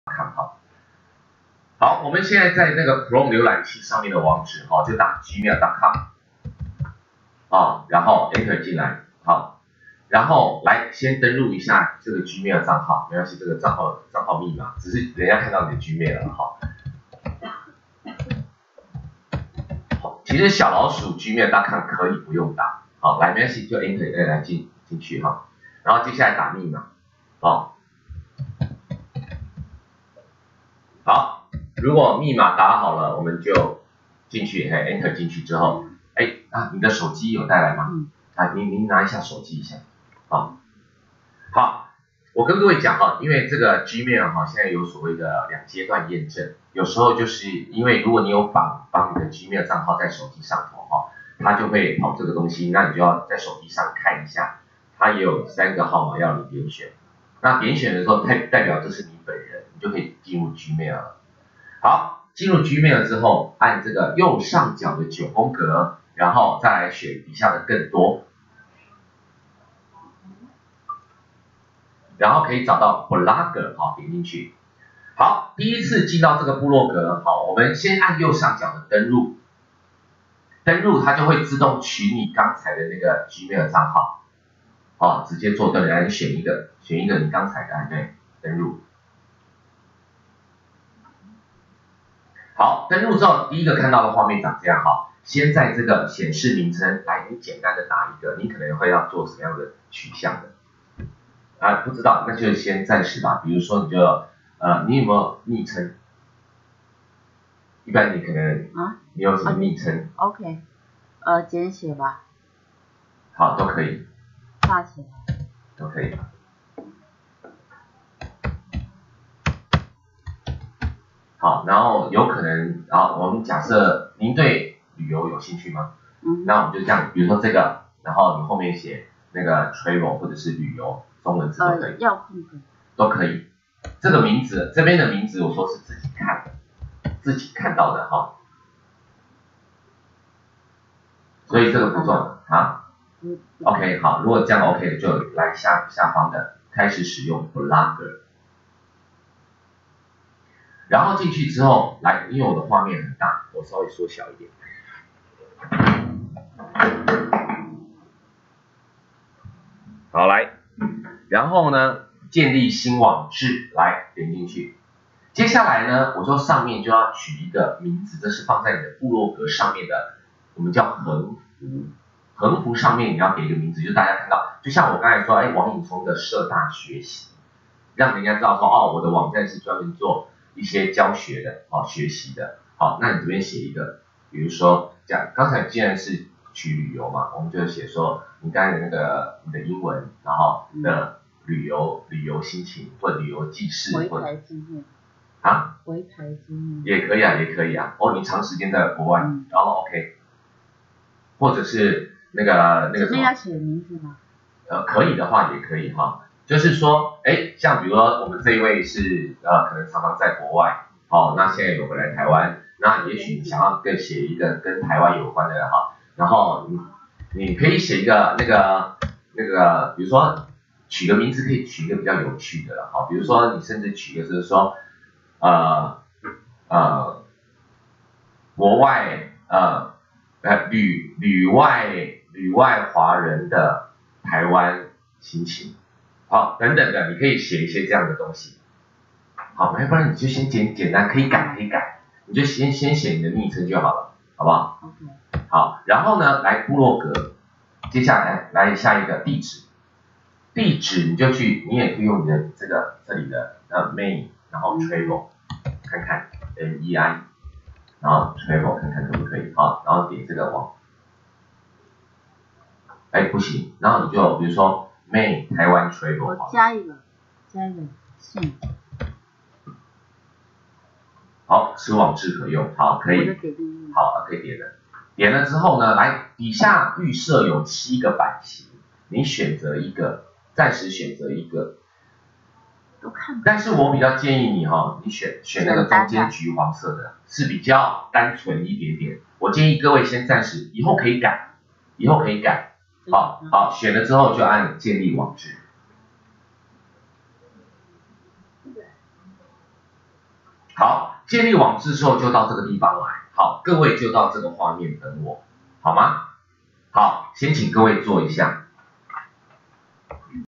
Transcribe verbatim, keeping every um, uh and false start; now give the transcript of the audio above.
看好。好，我们现在在那个 Chrome 浏览器上面的网址哈，就打 gmail dot com 啊，然后 Enter 进来，好，然后来先登录一下这个 Gmail 账号，没关系，这个账号账号密码，只是人家看到你的 Gmail 了哈。好，其实小老鼠 gmail dot com 可以不用打，好，来没关系，就 Enter 再来进进去哈，然后接下来打密码，好。好，如果密码打好了，我们就进去，嘿 ，Enter 进去之后，哎啊，你的手机有带来吗？嗯、啊，您您拿一下手机一下，好，好，我跟各位讲哈，因为这个 Gmail 哈，现在有所谓的两阶段验证，有时候就是因为如果你有绑绑你的 Gmail 账号在手机上头哈，它就会跑这个东西，那你就要在手机上看一下，它也有三个号码要你点选，那点选的时候代代表这是你本人。就可以进入 Gmail 了。好，进入 Gmail 之后，按这个右上角的九宫格，然后再来选底下的更多，然后可以找到 Blogger， 好，点进去。好，第一次进到这个部落格，好，我们先按右上角的登录，登录它就会自动取你刚才的那个 Gmail 账号，好，直接做登录，来你选一个，选一个你刚才的，对，登录。好，登录之后，第一个看到的画面长这样哈。先在这个显示名称，来，你简单的打一个，你可能会要做什么样的取向的？啊，不知道，那就先暂时吧。比如说，你就呃，你有没有昵称？一般你可能啊，你有什么昵称 ？OK， 呃，简写吧。 好，都可以。 大写。 都可以。好，然后有可能，然后我们假设您对旅游有兴趣吗？嗯，那我们就这样，比如说这个，然后你后面写那个 travel 或者是旅游，中文字都可以。 呃，要空格。 都可以。这个名字，这边的名字我说是自己看的，自己看到的哈。所以这个不重要啊。嗯。OK， 好，如果这样 OK 就来下下方的开始使用 Blogger。然后进去之后，来，因为我的画面很大，我稍微缩小一点。好，来，然后呢，建立新网志，来点进去。接下来呢，我说上面就要取一个名字，这是放在你的部落格上面的，我们叫横幅。横幅上面你要给一个名字，就大家看到，就像我刚才说，哎，王颖聪的社大学习，让人家知道说，哦，我的网站是专门做一些教学的，哦，学习的，好，那你这边写一个，比如说这样，刚才既然是取旅游嘛，我们就写说你刚才的那个你的英文，然后的旅游、嗯、旅游心情或旅游记事， 回台经验啊， 回台经验也可以啊，也可以啊，哦，你长时间在国外，嗯、然后 OK， 或者是那个那个什么， 要写名字吗？ 呃，可以的话也可以哈。就是说，哎，像比如说我们这一位是呃，可能常常在国外，哦，那现在有回来台湾，那也许你想要更写一个跟台湾有关的哈，然后你你可以写一个那个那个，比如说取个名字可以取一个比较有趣的了，哈，比如说你甚至取一个就是说，呃呃，国外呃呃旅旅外旅外华人的台湾心情。好，等等的，你可以写一些这样的东西。好，要不然你就先简简单，可以改可以改，你就先先写你的昵称就好了，好不好？ OK。 好，然后呢，来部落格，接下来来下一个地址，地址你就去，你也可以用你的这个这里的呃 main， 然后 travel， 看看 M E I， 然后 travel 看看可不可以，好，然后点这个网，哎不行，然后你就比如说。main 台湾 travel， 我加一个，加一个信。 好，此网志可用，好，可以，好，可以点了。点了之后呢，来底下预设有七个版型，你选择一个，暂时选择一个。 都看。 但是我比较建议你哈、哦，你选选那个中间橘黄色的，是比较单纯一点点。我建议各位先暂时，以后可以改，以后可以改。好好，选了之后就按建立网志。 好，建立网志之后就到这个地方来，好，各位就到这个画面等我，好吗？好，先请各位坐一下。